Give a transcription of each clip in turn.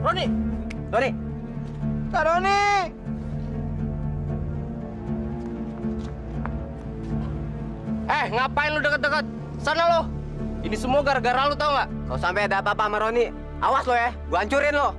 Roni! Roni! Kak Roni! Ngapain lu deket-deket? Sana lo! Ini semua gara-gara lu, tau nggak? Kalau sampai ada apa-apa sama Roni, awas lo ya, gua hancurin lo.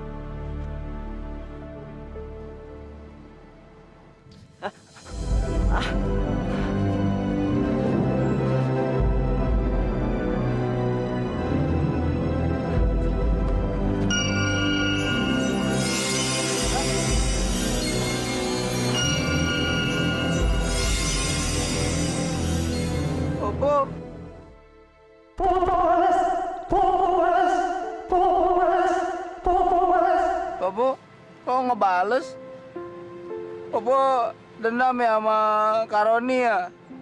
Bobo. Bobo, kok ngebales? Bobo dendam ya sama Kak Roni ya?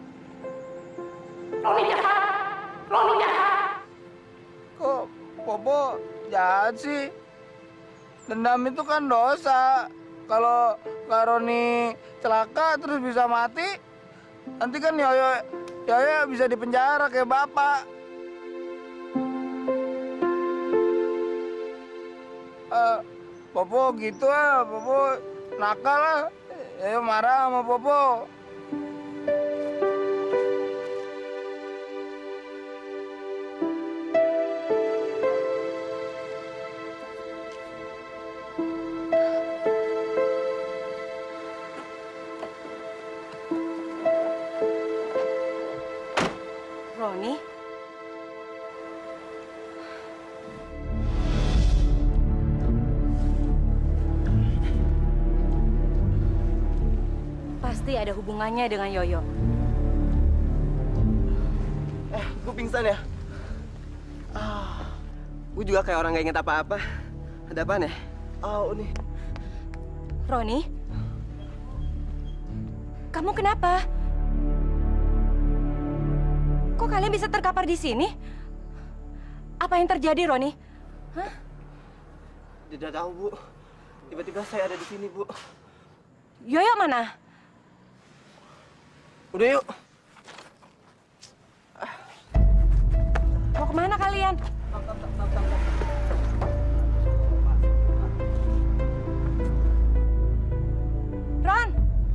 Roni jahat! Roni jahat! Kok Bobo jahat sih? Dendam itu kan dosa. Kalau Kak Roni celaka terus bisa mati, nanti kan Yoyo bisa dipenjara kayak bapak. Bobo gitu Bobo nakal lah. Yoyo marah sama Bobo. Roni? Pasti ada hubungannya dengan Yoyo. Gue pingsan ya. Gue juga kayak orang gak inget apa-apa. Ada apaan ya? Nih. Roni? Kamu kenapa? Kok kalian bisa terkapar di sini? Apa yang terjadi, Roni? Hah? Tidak tahu, Bu. Tiba-tiba saya ada di sini, Bu. Yoyo mana? Udah yuk. Mau kemana kalian? Ron!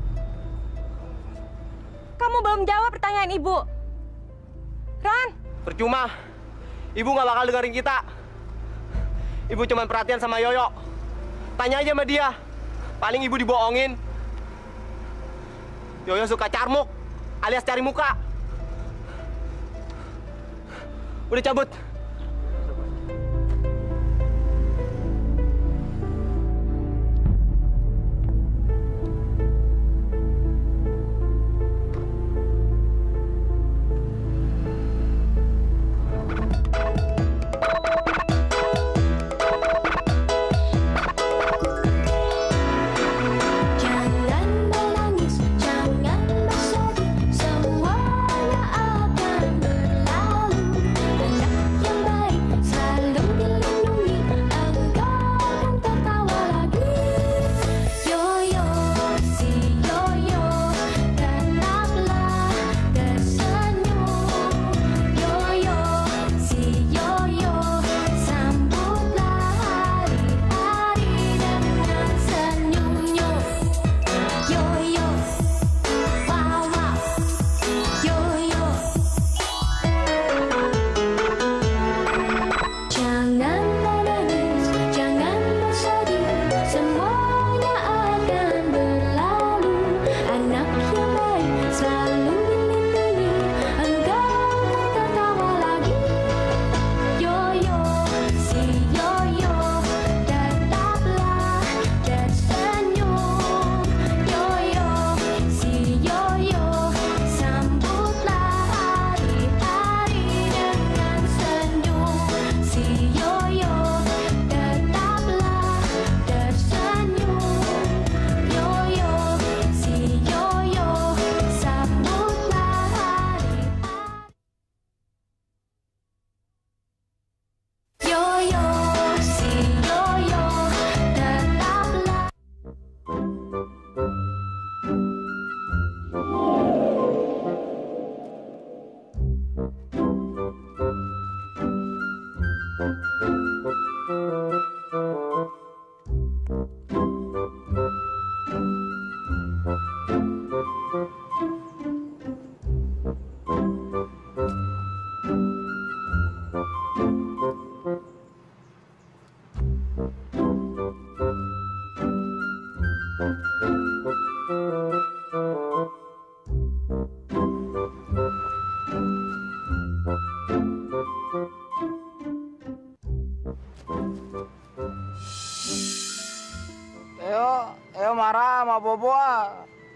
Kamu belum jawab pertanyaan Ibu. Ron! Percuma. Ibu nggak bakal dengerin kita. Ibu cuma perhatian sama Yoyo. Tanya aja sama dia. Paling ibu dibohongin. Yoyo suka carmuk, alias cari muka. Udah cabut.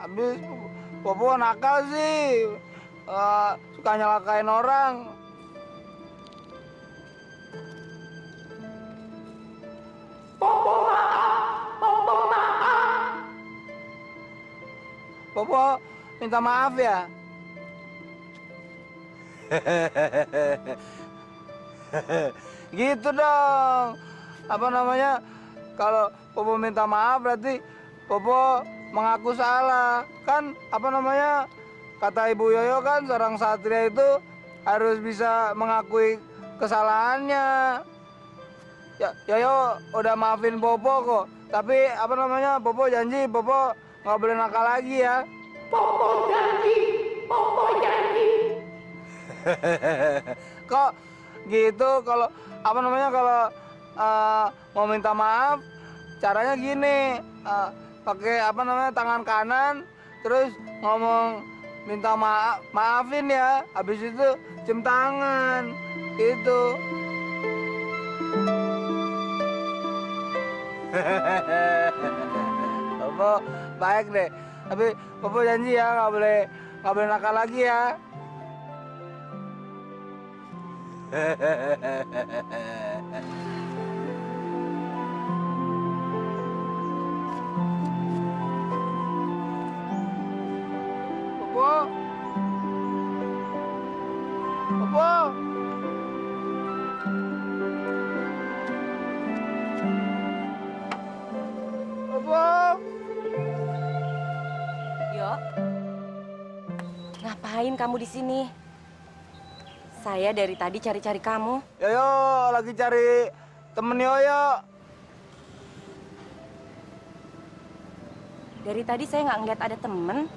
Habis Popo nakal sih. Suka nyelakain orang. Popo minta maaf ya. Gitu dong. Apa namanya? Kalau Popo minta maaf berarti Popo mengaku salah. Kan apa namanya? Kata Ibu Yoyo kan seorang satria itu harus bisa mengakui kesalahannya. Ya, Yoyo udah maafin Popo kok. Tapi apa namanya? Popo janji Popo nggak boleh nakal lagi ya. Popo janji, Popo janji. Kok gitu kalau apa namanya kalau mau minta maaf caranya gini, pakai apa namanya tangan kanan terus ngomong minta maafin ya, habis itu cium tangan gitu. Popo baik deh, tapi Popo janji ya nggak boleh nakal lagi ya. Popo, Popo, Popo. Yo, ngapain kamu di sini? Saya dari tadi cari-cari kamu. Yoyo lagi cari temen Yoyo. Dari tadi saya nggak ngeliat ada temen.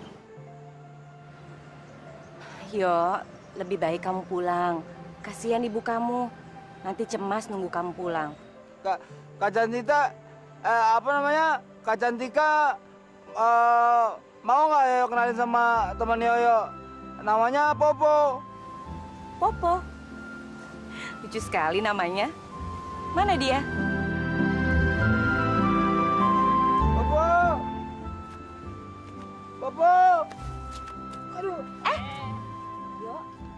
Yo, lebih baik kamu pulang. Kasihan ibu kamu. Nanti cemas nunggu kamu pulang. Kak Cantika, apa namanya? Kak Cantika, mau nggak Yoyo kenalin sama teman Yoyo? Namanya Popo. Popo. Lucu sekali namanya. Mana dia? Popo. Popo. Aduh. Yo.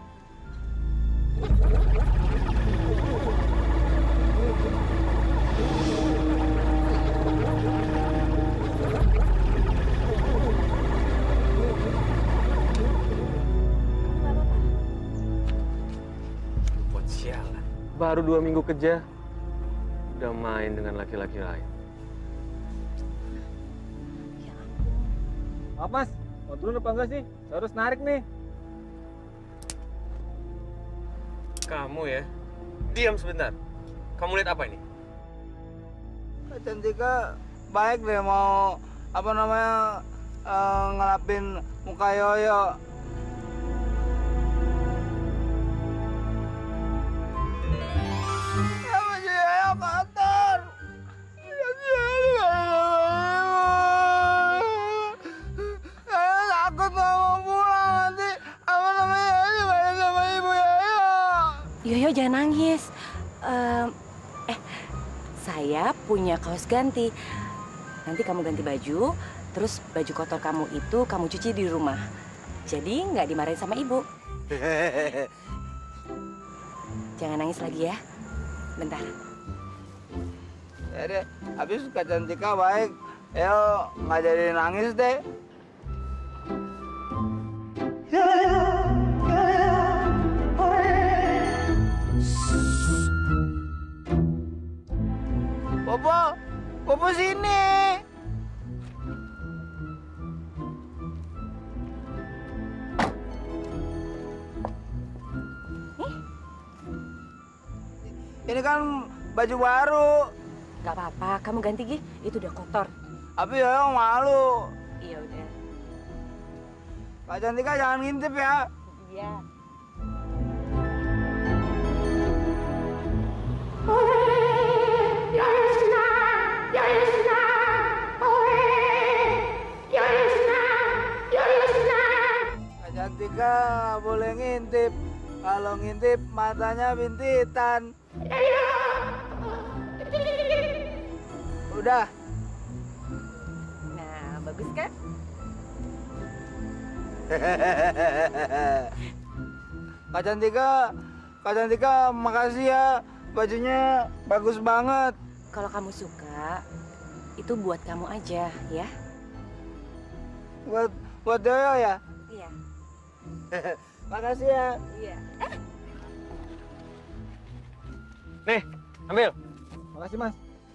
Sialan. Baru 2 minggu kerja, udah main dengan laki-laki lain. Maaf mas, mau turun apa enggak sih? Saya harus narik nih. Kamu ya, diam sebentar. Kamu lihat apa ini? Kak Cantika baik deh mau apa namanya ngelapin muka Yoyo. Apa sih Yoyo kotor? Yoyo takut nggak mau pulang nanti apa namanya Yoyo balik sama ibu Yoyo. Yoyo jangan nangis. Saya punya kaos ganti. Nanti kamu ganti baju, terus baju kotor kamu itu kamu cuci di rumah. Jadi nggak dimarahin sama ibu. Jangan nangis lagi ya. Bentar. Ya deh, habis Kak Cantika baik. Yo nggak jadi nangis deh. Popo, Popo sini. Ini kan baju baru. Gak apa-apa, kamu ganti Gi. Itu udah kotor. Tapi Yoyo malu. Iya udah. Kak Cantika jangan ngintip ya. Iya. Kak Cantika boleh ngintip. Kalau ngintip matanya bintitan. Udah. Nah, bagus kan? Kak Cantika, makasih ya. Bajunya bagus banget. Kalau kamu suka, itu buat kamu aja ya. Buat Yoyo ya? Iya. Makasih ya. Iya. Nih, ambil. Makasih, Mas.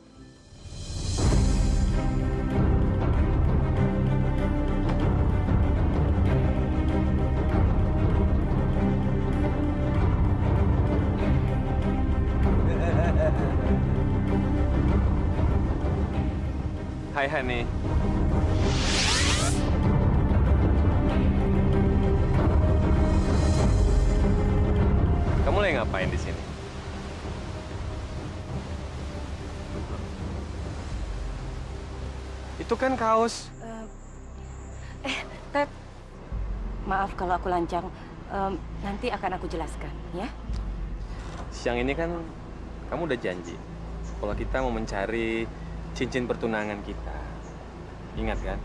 Hai Hani. Kamu lagi ngapain di sini? Itu kan kaos. Ted, maaf kalau aku lancang. Nanti akan aku jelaskan, ya. Siang ini kan kamu udah janji kalau kita mau mencari cincin pertunangan kita. Ingat kan?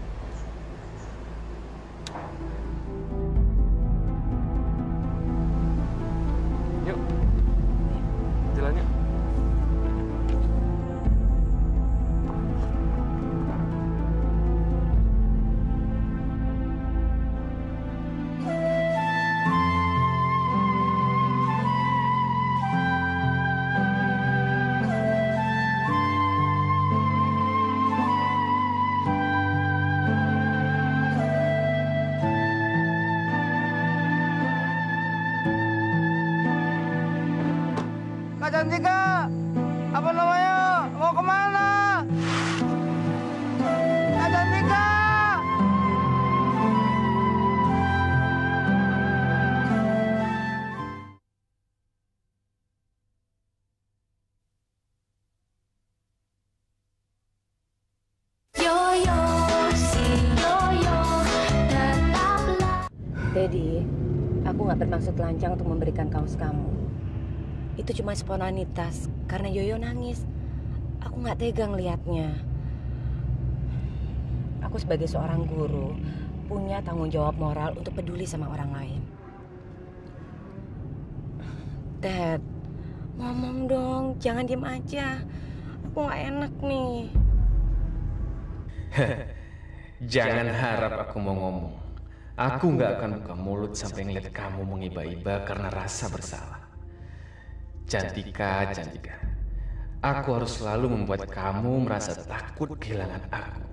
Yuk. Jalan yuk. Kak Cantika, apa namanya? Mau kemana? Kak Cantika! Daddy, aku nggak bermaksud lancang untuk memberikan kaos kamu. Itu cuma spontanitas karena Yoyo nangis. Aku nggak tega ngelihatnya. Aku sebagai seorang guru punya tanggung jawab moral untuk peduli sama orang lain. Dad, ngomong dong, jangan diem aja. Aku nggak enak nih. Jangan harap aku mau ngomong. Aku nggak akan buka mulut sampai ngeliat kamu mengiba-iba karena rasa bersalah. Cantika, Cantika. Aku harus selalu membuat kamu merasa takut kehilangan aku.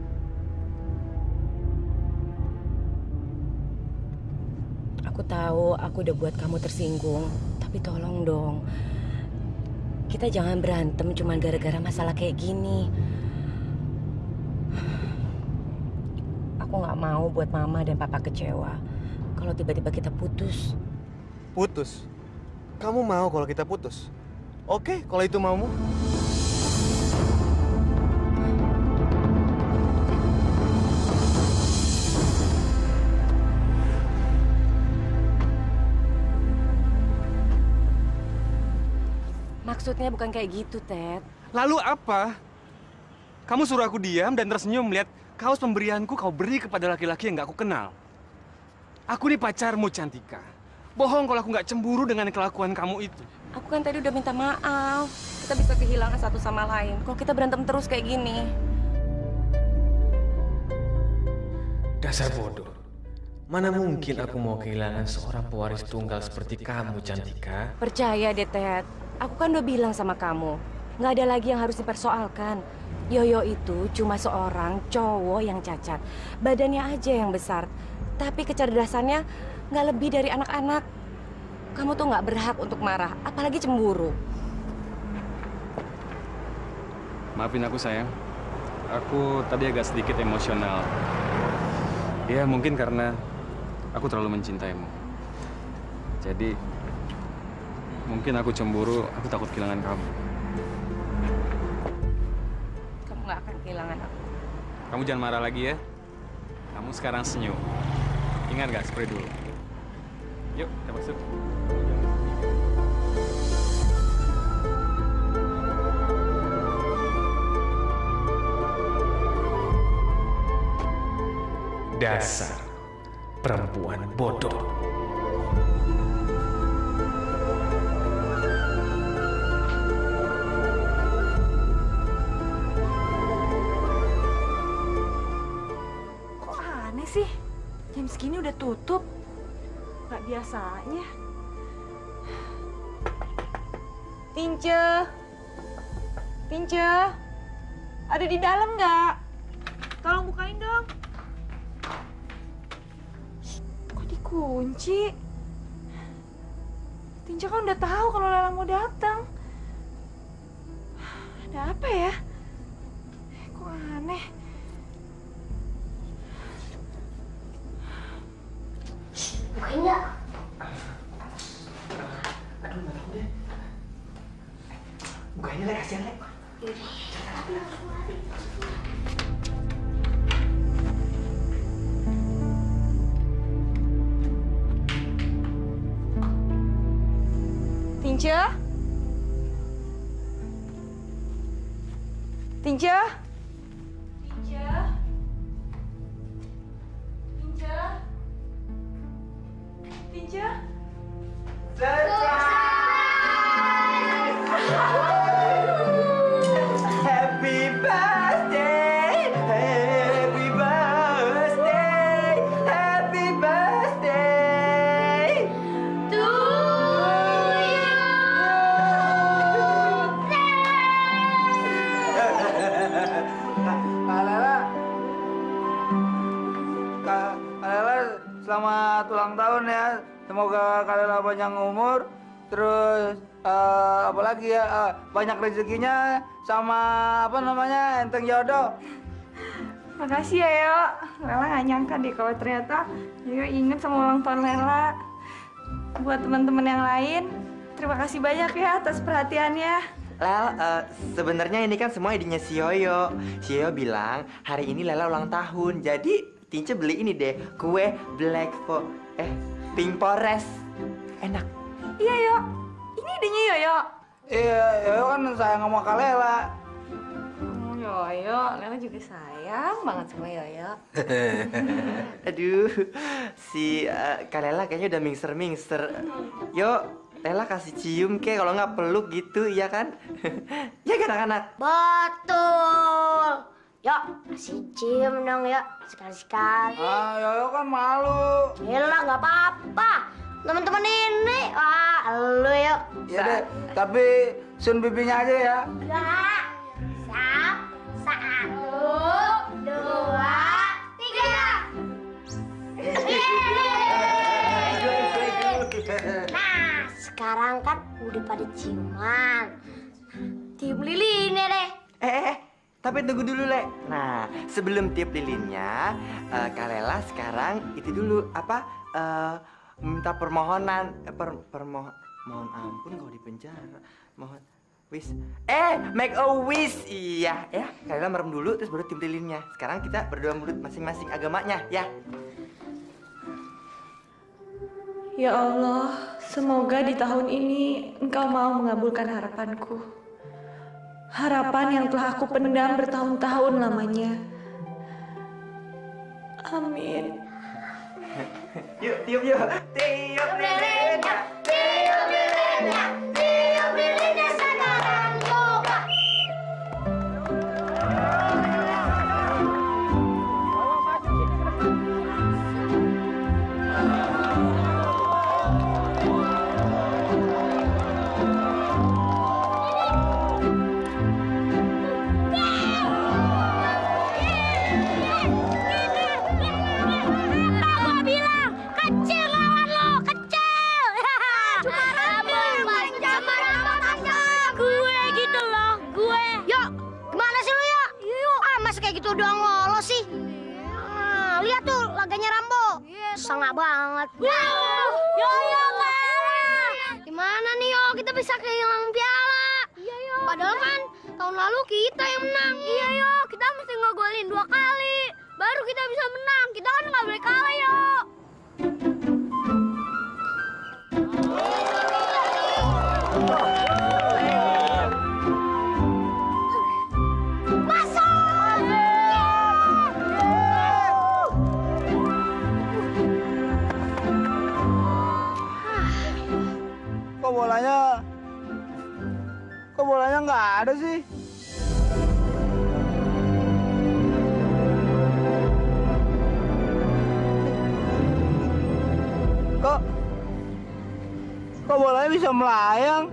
Aku tahu aku udah buat kamu tersinggung, tapi tolong dong. Kita jangan berantem cuma gara-gara masalah kayak gini. Aku nggak mau buat mama dan papa kecewa kalau tiba-tiba kita putus. Putus? Kamu mau kalau kita putus? Oke, kalau itu maumu. Maksudnya bukan kayak gitu, Ted. Lalu apa? Kamu suruh aku diam dan tersenyum melihat kaos pemberianku kau beri kepada laki-laki yang gak aku kenal. Aku ini pacarmu, Cantika. Bohong kalau aku gak cemburu dengan kelakuan kamu itu. Aku kan tadi udah minta maaf. Kita bisa kehilangan satu sama lain kalau kita berantem terus kayak gini. Dasar bodoh. Mana mungkin aku mau kehilangan seorang pewaris tunggal seperti kamu, Cantika? Percaya deh, Ted. Aku kan udah bilang sama kamu, nggak ada lagi yang harus dipersoalkan. Yoyo itu cuma seorang cowok yang cacat. Badannya aja yang besar. Tapi kecerdasannya nggak lebih dari anak-anak. Kamu tuh nggak berhak untuk marah, apalagi cemburu. Maafin aku, sayang. Aku tadi agak sedikit emosional. Ya, mungkin karena aku terlalu mencintaimu. Jadi, mungkin aku cemburu, aku takut kehilangan kamu. Kamu nggak akan kehilangan aku. Kamu jangan marah lagi ya. Kamu sekarang senyum. Ingat gak, spray dulu. Yuk, kita masuk. Dasar. Perempuan bodoh. Kok aneh sih? Jam segini udah tutup. Gak biasanya. Tince. Tince. Ada di dalam nggak? Tolong bukain dong. Kok dikunci? Tince kan udah tahu kalau Lelang mau datang. Ada apa ya? Kok aneh? Bukain nggak? Aduh, nggak tahu deh. Bukainnya Lek, kasihan Lek. Tince? Tince? Tince? Tince? Tince? Happy birthday, happy birthday, happy birthday to Kak Lela. Kak Lela, selamat ulang tahun ya. Semoga Kak Lela panjang umur. Terus apalagi ya, banyak rezekinya sama apa namanya, enteng jodoh. Makasih ya, Yo. Lela gak nyangka deh kalau ternyata Yo inget sama ulang tahun Lela. Buat teman-teman yang lain, terima kasih banyak ya atas perhatiannya. Lel, sebenarnya ini kan semua idenya si Yoyo. Si Yoyo bilang hari ini Lela ulang tahun. Jadi Tince beli ini deh, kue Pink Forest. Enak. Iya, Yo. Ini idenya Yoyo. Iya, Yoyo kan sayang sama Kak Lela. Yoyo, Lela juga sayang banget sama Yoyo. Aduh, si Kak Lela kayaknya udah mingser-mingser. Yo, Lela kasih cium ke, kalau nggak peluk gitu, iya kan? Ya kan anak-anak? Betul. Yuk, kasih cium dong, yuk. Sekali-sekali. Yoyo kan malu. Yelah, nggak apa-apa. Teman-teman ini, wah, lu yuk. Ya deh, tapi sun bibinya aja ya. Enggak. Siap. 1, 2, 3. Nah, sekarang kan udah pada ciuman. Tiup lilinnya deh. Tapi tunggu dulu, Le. Nah, sebelum tiup lilinnya, Kak Lela sekarang itu dulu, minta permohonan. Mohon ampun kalau di penjara. Mohon wish. Make a wish. Iya, ya. Kak Lela merem dulu, terus baru tiup lilinnya. Sekarang kita berdoa menurut masing-masing agamanya, ya. Ya Allah, semoga di tahun ini Engkau mau mengabulkan harapanku. Harapan yang telah aku pendam bertahun-tahun lamanya. Amin. Yuk, tiup yuk. Tiup lilinnya. Tiup lilinnya. Tiup lilinnya sekarang juga. Udah ngolos sih. Lihat tuh laganya Rambo. Sangat banget. Yo kalah. Gimana nih Yo, kita bisa kehilangan piala. Iya Yo. Padahal kan tahun lalu kita yang menang. Iya Yo, kita mesti ngegolin 2 kali. Baru kita bisa menang. Kita kan nggak boleh kalah Yo. bolanya nggak ada sih? Kok bolanya bisa melayang?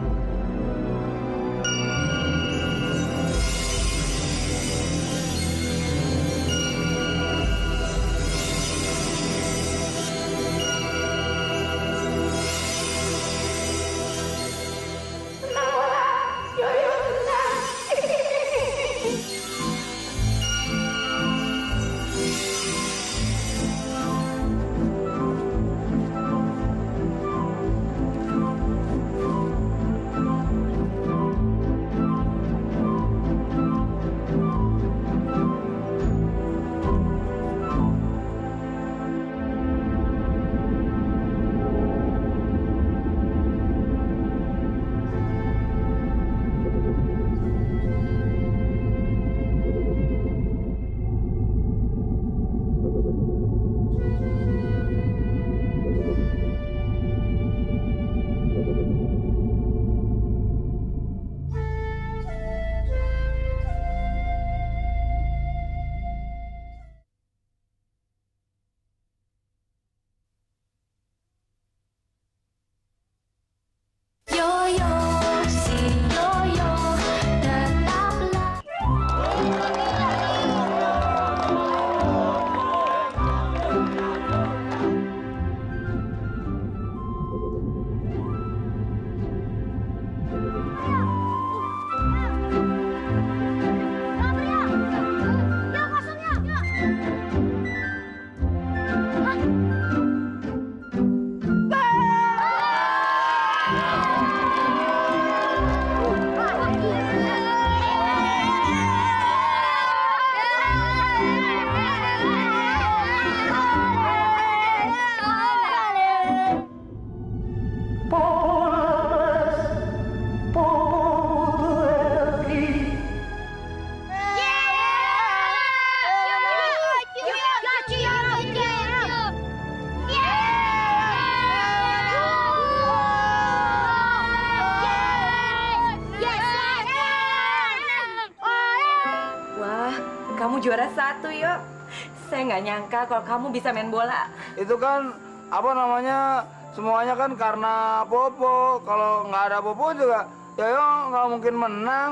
Kamu juara 1, Yo. Saya nggak nyangka kalau kamu bisa main bola. Itu kan apa namanya, semuanya kan karena Popo. Kalau nggak ada Popo juga Yoyo nggak mungkin menang.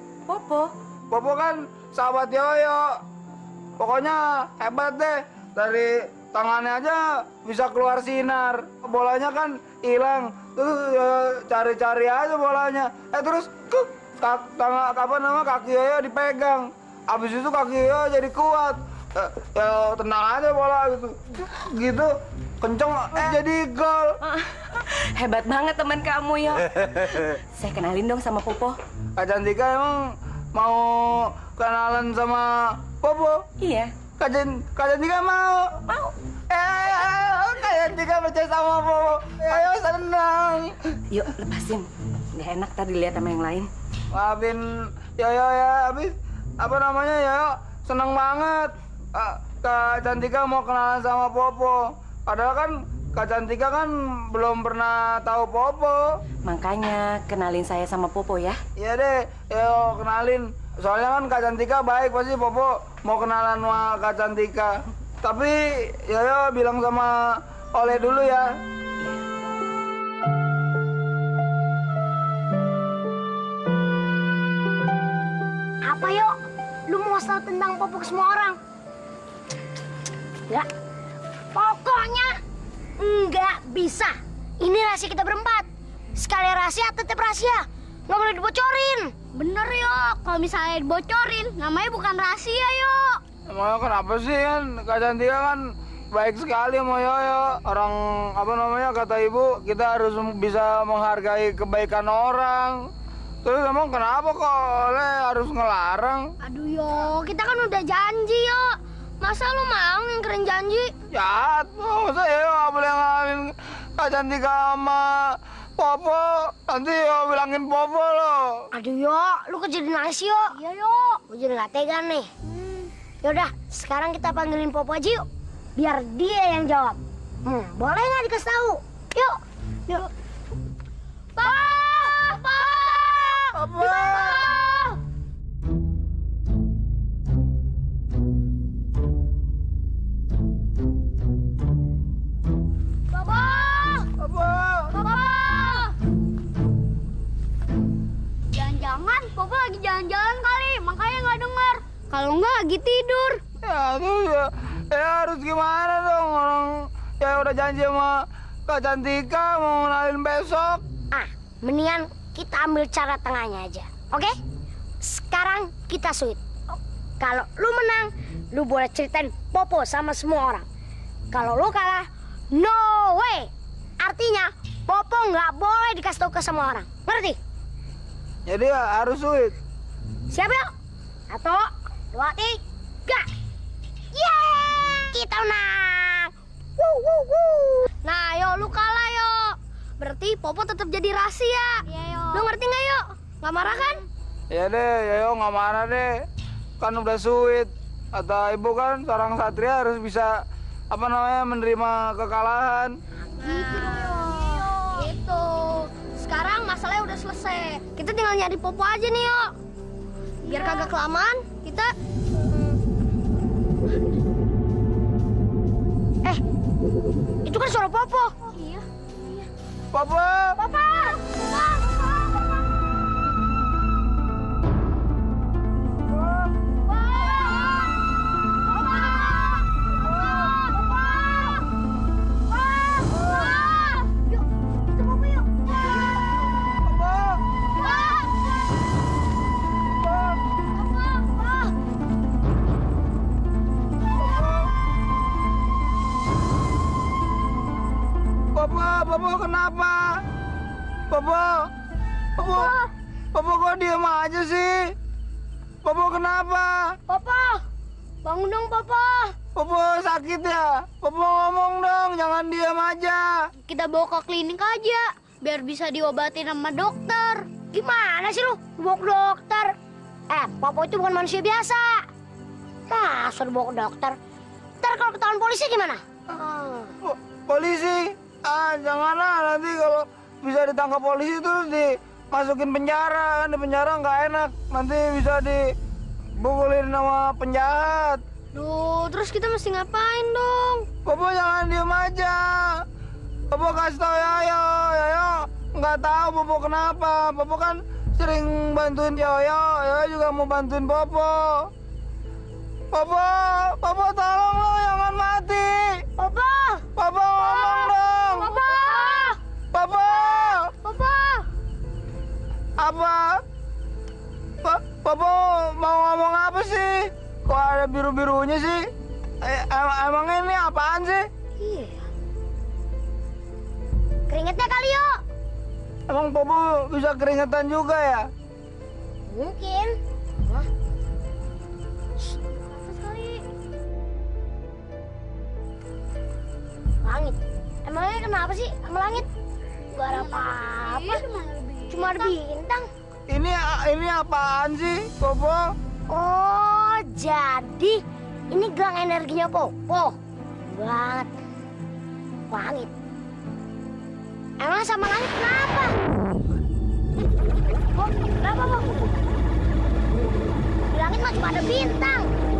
Popo? Popo kan sahabat Yoyo. Pokoknya hebat deh. Dari tangannya aja bisa keluar sinar. Bolanya kan hilang. Terus cari-cari aja bolanya. Terus kaki Yoyo dipegang. Abis itu kaki Yoyo jadi kuat. Ya tenang aja bola gitu. Gitu kenceng jadi gol. Hebat banget teman kamu, Yo. Saya kenalin dong sama Popo. Kak Cantika emang mau kenalan sama Popo? Iya. Kak Cantika mau? Mau. Kak Cantika percaya sama Popo. Ayo senang. Yuk lepasin. Nggak enak tadi lihat sama yang lain. Maafin Yoyo ya. Abis apa namanya Yoyo seneng banget. Kak Cantika mau kenalan sama Popo. Padahal kan Kak Cantika kan belum pernah tahu Popo. Makanya kenalin saya sama Popo ya. Iya deh, Yoyo kenalin. Soalnya kan Kak Cantika baik, pasti Popo mau kenalan sama Kak Cantika. Tapi Yoyo bilang sama Oleh dulu ya. Apa Yo? Lu mau tahu tentang Popo ke semua orang? Enggak. Pokoknya enggak bisa. Ini rahasia kita berempat. Sekali rahasia tetap rahasia. Nggak boleh dibocorin. Bener Yo. Kalau misalnya dibocorin, namanya bukan rahasia Yo. Emangnya kenapa sih kan? Kak Cantika kan baik sekali sama Yoyo. Orang apa namanya kata ibu, kita harus bisa menghargai kebaikan orang. Terus emang kenapa kok Oleh harus ngelarang? Aduh Yo, kita kan udah janji Yo. Masa lu mau ngingkirin janji? Jahat, masa Yoyo nggak boleh ngalamin Kak Cantika sama Popo. Nanti Yo bilangin Popo lo. Aduh Yo, lu kejadian nasi Yo. Iya Yo. Gue jadi nggak tega nih. Yaudah, sekarang kita panggilin Popo aja yuk. Biar dia yang jawab. Boleh nggak dikasih tahu? Yuk. Yuk. Popo! Popo lagi jalan-jalan kali, makanya nggak dengar. Kalau nggak lagi tidur. Ya tuh ya harus gimana dong, orang ya udah janji sama Kak Cantika mau ngenalin besok. Mendingan kita ambil cara tengahnya aja, oke? Sekarang kita sweet. Kalau lu menang, lu boleh ceritain Popo sama semua orang. Kalau lu kalah, no way. Artinya Popo nggak boleh dikasih tahu ke semua orang, ngerti? Jadi ya harus sweet. Siap yuk? 1, 2, 3. Yeay! Kita menang. Nah, yuk lu kalah yuk. Berarti Popo tetap jadi rahasia. Lu ngerti nggak yuk? Nggak marah kan? Ya deh, ya nggak marah deh. Kan udah sweet. Kata ibu kan seorang satria harus bisa menerima kekalahan. Gitu. Sekarang masalahnya udah selesai. Kita tinggal nyari Popo aja nih yuk. Biar kagak kelamaan, kita... itu kan suara Popo. Iya. Popo! Popo! Popo kenapa? Popo kok diem aja sih? Popo kenapa? Popo, bangun dong Popo. Popo sakit ya? Popo ngomong dong, jangan diem aja. Kita bawa ke klinik aja, biar bisa diobatin sama dokter. Gimana sih lu, bawa ke dokter? Popo itu bukan manusia biasa. Suruh bawa ke dokter. Ntar kalau ketahuan polisi gimana? Polisi? Janganlah, nanti kalau bisa ditangkap polisi terus dimasukin penjara. Kan di penjara nggak enak, nanti bisa dibukulin sama penjahat. Duh, terus kita mesti ngapain dong? Popo jangan diem aja. Popo kasih tau Yoyo. Yoyo nggak tahu Popo kenapa. Popo kan sering bantuin Yoyo. Yoyo juga mau bantuin Popo. Popo tolong lo, jangan mati. Popo ngomong dong. Popo. Apa? Popo mau ngomong apa sih? Kok ada biru-birunya sih? Emang ini apaan sih? Iya. Keringetnya kali yuk. Emang Popo bisa keringetan juga ya? Mungkin. Hah? Langit. Emangnya kenapa sih sama langit? Gak ada apa-apa. Cuma ada bintang. Ini apaan sih, Popo? Oh, jadi ini gelang energinya Popo. Banget. Langit. Emang sama langit kenapa? Kenapa, Po? Di langit mah cuma ada bintang.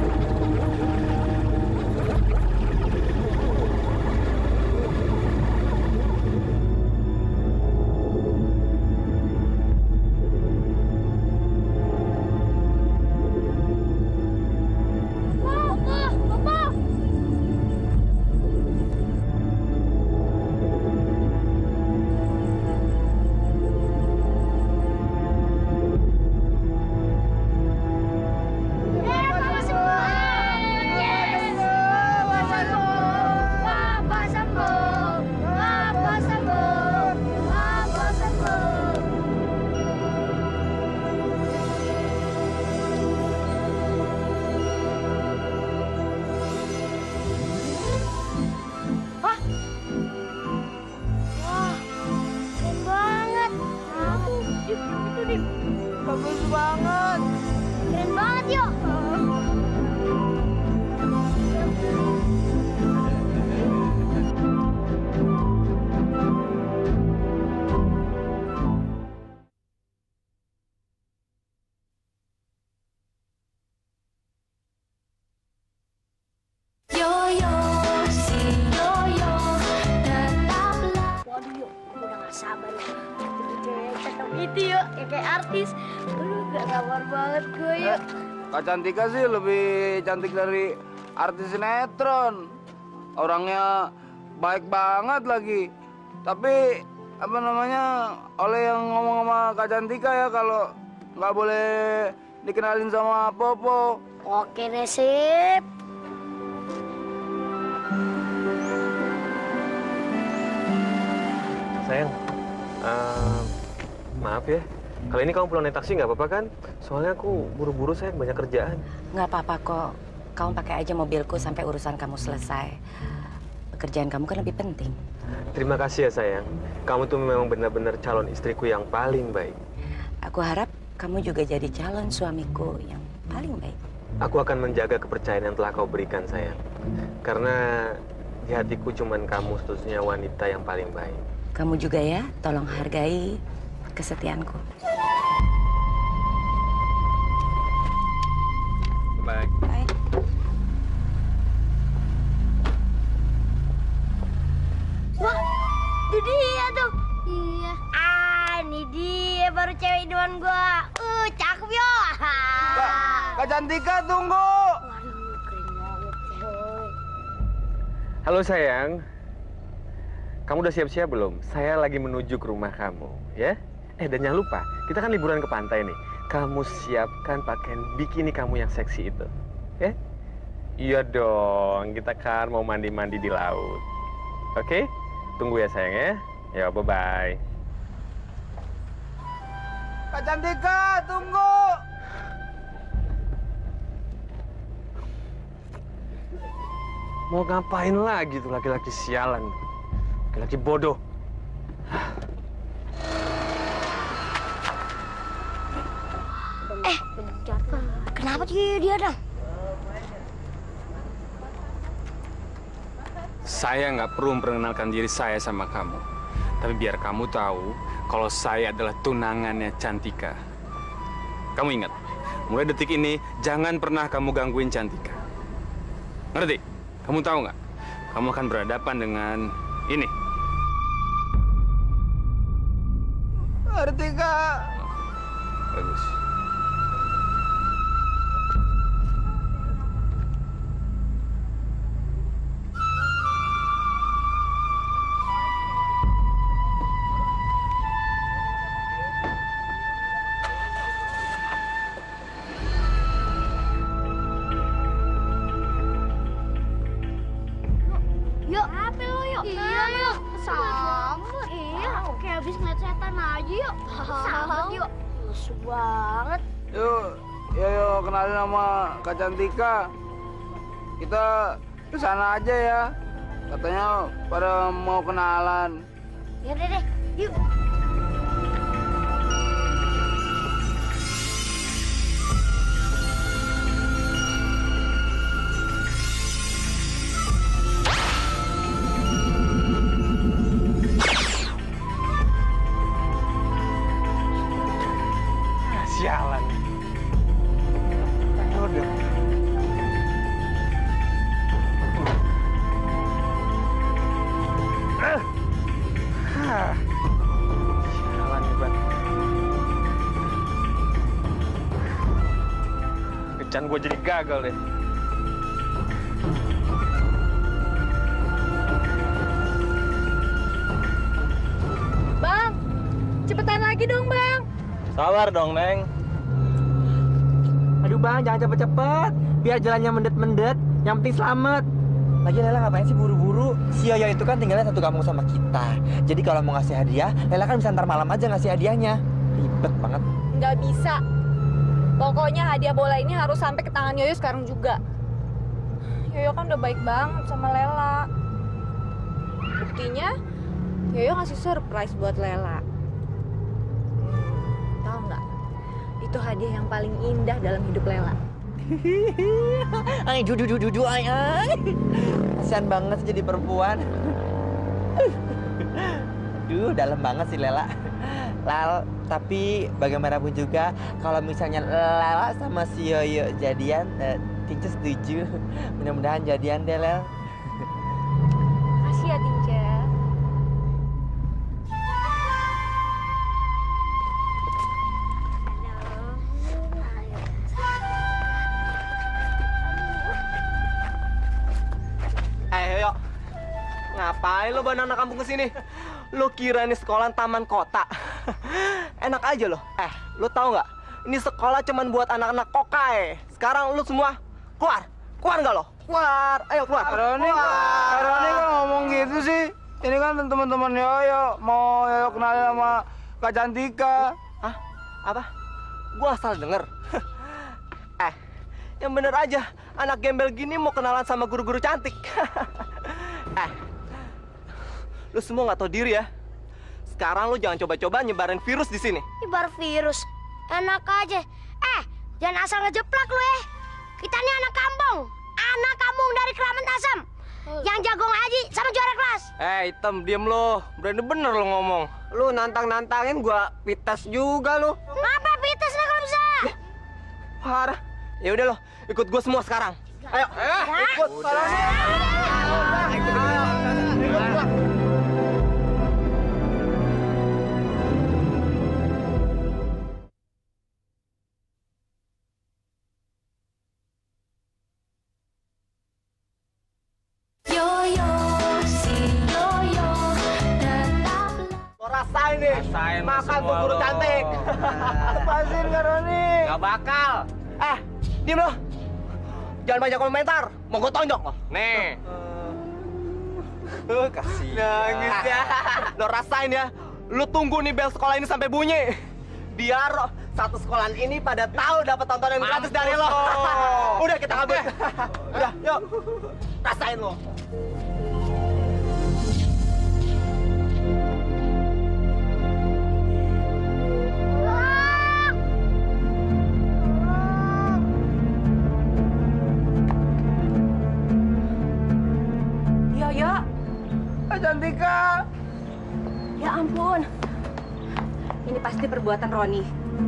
Bagus banget. Keren banget, yuk. Waduh, yuk. Udah gak sabar nih. Itu yuk. kayak artis. Gak sabar banget gue ya. Kak Cantika sih lebih cantik dari artis sinetron. Orangnya baik banget lagi. Tapi apa namanya, oleh yang ngomong sama Kak Cantika ya kalau nggak boleh dikenalin sama Popo. Oke deh, sip. Sayang, maaf ya. Kali ini kamu pulang naik taksi nggak apa-apa kan? Soalnya aku buru-buru, sayang, banyak kerjaan. Nggak apa-apa kok. Kamu pakai aja mobilku sampai urusan kamu selesai. Pekerjaan kamu kan lebih penting. Terima kasih ya, sayang. Kamu tuh memang benar-benar calon istriku yang paling baik. Aku harap kamu juga jadi calon suamiku yang paling baik. Aku akan menjaga kepercayaan yang telah kau berikan, sayang. Karena di hatiku cuman kamu satu-satunya wanita yang paling baik. Kamu juga ya, tolong hargai kesetiaanku. Bye. Bye. Wah, itu dia tuh. Iya. Ini dia baru cewek idaman gua. Cakep yo. Kak Cantika, tunggu. Waduh, keren banget coy. Halo, sayang. Kamu udah siap-siap belum? Saya lagi menuju ke rumah kamu, ya? Dan jangan lupa, kita kan liburan ke pantai nih. Kamu siapkan pakaian bikini kamu yang seksi itu, ya? Iya dong, kita kan mau mandi-mandi di laut. Oke? Tunggu ya, sayang ya. Ya, bye-bye. Kak Cantika, tunggu. Mau ngapain lagi tuh laki-laki sialan? Laki-laki bodoh. Kenapa dia dong? Saya nggak perlu memperkenalkan diri saya sama kamu. Tapi biar kamu tahu kalau saya adalah tunangannya Cantika. Kamu ingat, mulai detik ini jangan pernah kamu gangguin Cantika. Ngerti? Kamu tahu nggak? Kamu akan berhadapan dengan ini. Ngerti, Kak. Bagus. Yuk, apa lo yuk? Iya yuk, sambut. Iya, kayak habis ngeliat setan aja yuk. Sambut yuk. Lusuh banget. Yuk, kenalin sama Kak Cantika. Kita kesana aja ya. Katanya pada mau kenalan. Ya deh, yuk. Sialan. Udah. Sialan hebat. Kencan gue jadi gagal deh. Bang, cepetan lagi dong, Bang. Sabar dong, Neng. Aduh bang, jangan cepet-cepet. Biar jalannya mendet-mendet. Yang penting selamat. Lagi Lela ngapain sih buru-buru? Si Yoyo itu kan tinggalnya satu kampung sama kita. Jadi kalau mau ngasih hadiah, Lela kan bisa ntar malam aja ngasih hadiahnya. Ribet banget. Nggak bisa. Pokoknya hadiah bola ini harus sampai ke tangan Yoyo sekarang juga. Yoyo kan udah baik banget sama Lela. Buktinya, Yoyo ngasih surprise buat Lela. Tahu nggak? Itu hadiah yang paling indah dalam hidup Lela. Ay, dudu, ay. Kasian banget sih jadi perempuan. Duh, dalam banget sih Lela. Lal, tapi bagaimanapun juga kalau misalnya Lela sama si Yoyo jadian, Tince setuju. Mudah-mudahan jadian deh, Lel. Makasih ya, Tince. Ngapain lo bawa anak kampung ke sini? Lo kira ini sekolah taman kota? Enak aja lo. Lo tahu nggak? Ini sekolah cuman buat anak-anak kokai. Sekarang lo semua keluar. Keluar nggak lo? Keluar. Ayo keluar. Roni kok ngomong gitu sih? Ini kan teman-teman Yoyo. Mau Yoyo kenalin sama Kak Cantika. Hah? Apa? Gua asal denger. Yang bener aja. Anak gembel gini mau kenalan sama guru-guru cantik. Lu semua nggak tahu diri ya. Sekarang lu jangan coba-coba nyebarin virus di sini. Nyebar virus, enak aja. Jangan asal ngejeplak lu ya. Kita nih anak kampung dari Keramat Asam. Yang jago ngaji sama juara kelas. Hitam, diem lo. Berani bener lo ngomong. Lu nantang-nantangin gua pites juga lu. Ngapa pites lah kalau bisa? Parah. Ya udah lo, ikut gua semua sekarang. Ayo. Ikut. Rasain nih, makan tuh guru cantik. Lepasin Kak Roni. Gak bakal. Diem lo. Jangan banyak komentar. Mau gue tonjok lo. Nih. Kasih. Nangis ya. Lo rasain ya. Lo tunggu nih bel sekolah ini sampai bunyi. Biar satu sekolahan ini pada tahu dapat tontonan gratis dari lo. Udah kita kabur. Udah, yuk. Rasain lo. Cantika. Ya ampun. Ini pasti perbuatan Roni.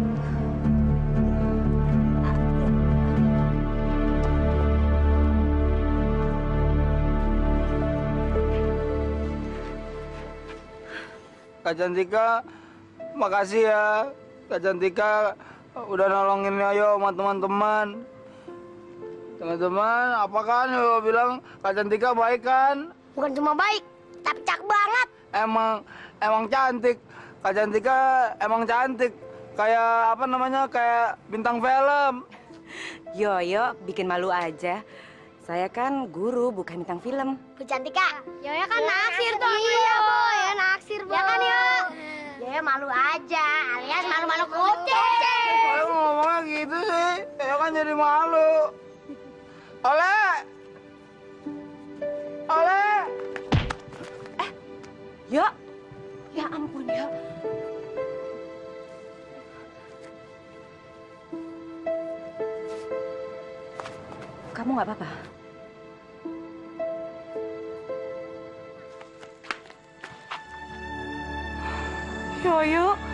Kak Cantika, makasih ya. Kak Cantika udah nolongin Yoyo sama teman-teman. Teman-teman, apa kan Yoyo bilang Kak Cantika baik kan? Bukan cuma baik, tapi cakep banget. Emang cantik. Kak Cantika emang cantik. Kayak apa namanya? Kayak bintang film. Yoyo bikin malu aja. Saya kan guru, bukan bintang film. Bu Cantika, Yoyo kan naksir tuh. Iya, Bu. Ya naksir, Bu. Ya kan, Yo? Yoyo malu aja, alias malu-malu kucing. Kalau ngomongnya gitu sih, Yoyo kan jadi malu. Oleh. Yo, ya ampun Yo. Kamu nggak apa-apa? Yoyo,